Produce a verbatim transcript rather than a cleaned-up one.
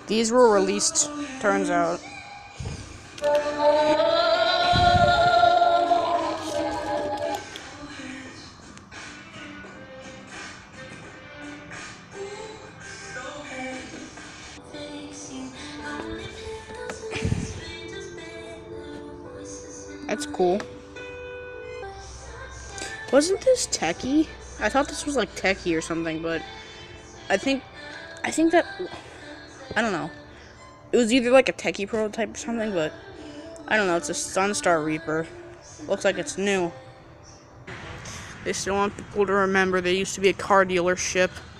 These were released, turns out. That's cool. Wasn't this techie? I thought this was like techie or something, but I think I think that I don't know. It was either like a techie prototype or something, but I don't know. It's a Sunstar Reaper. Looks like it's new. They still want people to remember they used to be a car dealership.